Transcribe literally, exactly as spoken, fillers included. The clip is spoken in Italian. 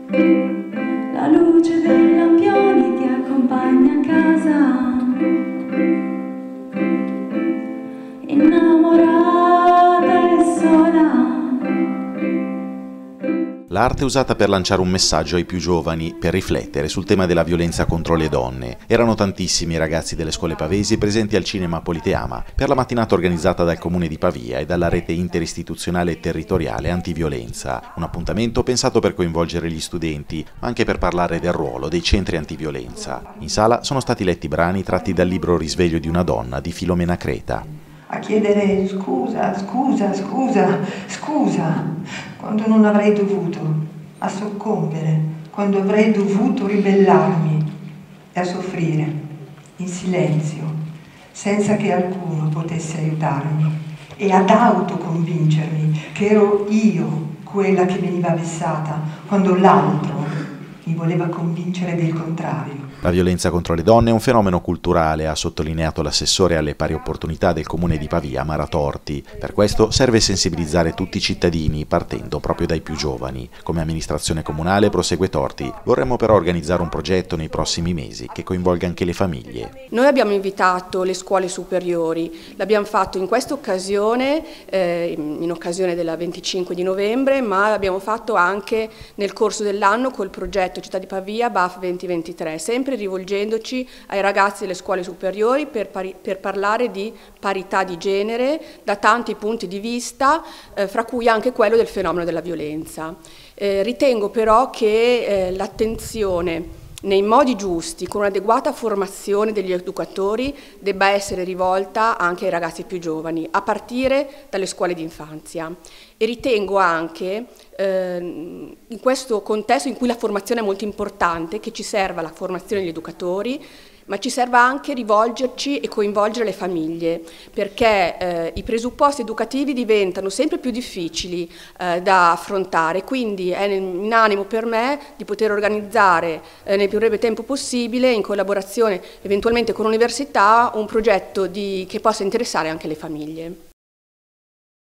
La luce dei lampioni ti accompagna a casa, innamorata e sola. L'arte è usata per lanciare un messaggio ai più giovani, per riflettere sul tema della violenza contro le donne. Erano tantissimi i ragazzi delle scuole pavesi presenti al Cinema Politeama per la mattinata organizzata dal Comune di Pavia e dalla rete interistituzionale e territoriale antiviolenza. Un appuntamento pensato per coinvolgere gli studenti, ma anche per parlare del ruolo dei centri antiviolenza. In sala sono stati letti brani tratti dal libro Risveglio di una donna di Filomena Creta. A chiedere scusa, scusa, scusa, scusa, quando non avrei dovuto, a soccombere, quando avrei dovuto ribellarmi e a soffrire, in silenzio, senza che alcuno potesse aiutarmi e ad autoconvincermi che ero io quella che veniva vessata, quando l'altro mi voleva convincere del contrario. La violenza contro le donne è un fenomeno culturale, ha sottolineato l'assessore alle pari opportunità del Comune di Pavia, Mara Torti. Per questo serve sensibilizzare tutti i cittadini, partendo proprio dai più giovani. Come amministrazione comunale, prosegue Torti, vorremmo però organizzare un progetto nei prossimi mesi che coinvolga anche le famiglie. Noi abbiamo invitato le scuole superiori, l'abbiamo fatto in questa occasione, eh, in occasione della venticinque di novembre, ma l'abbiamo fatto anche nel corso dell'anno col progetto Città di Pavia B A F duemilaventitré, sempre rivolgendoci ai ragazzi delle scuole superiori per, pari, per parlare di parità di genere da tanti punti di vista, eh, fra cui anche quello del fenomeno della violenza. Eh, ritengo però che eh, l'attenzione nei modi giusti, con un'adeguata formazione degli educatori, debba essere rivolta anche ai ragazzi più giovani, a partire dalle scuole di infanzia. E ritengo anche, eh, in questo contesto in cui la formazione è molto importante, che ci serva la formazione degli educatori, ma ci serva anche rivolgerci e coinvolgere le famiglie, perché eh, i presupposti educativi diventano sempre più difficili eh, da affrontare, quindi è in animo per me di poter organizzare eh, nel più breve tempo possibile, in collaborazione eventualmente con l'università, un progetto di, che possa interessare anche le famiglie.